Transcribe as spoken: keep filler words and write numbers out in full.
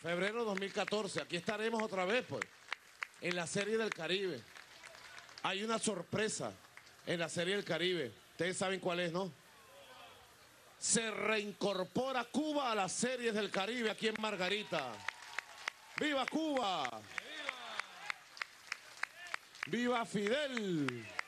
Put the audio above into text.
Febrero dos mil catorce, aquí estaremos otra vez, pues, en la Serie del Caribe. Hay una sorpresa en la Serie del Caribe. Ustedes saben cuál es, ¿no? Se reincorpora Cuba a las Series del Caribe aquí en Margarita. ¡Viva Cuba! ¡Viva Fidel!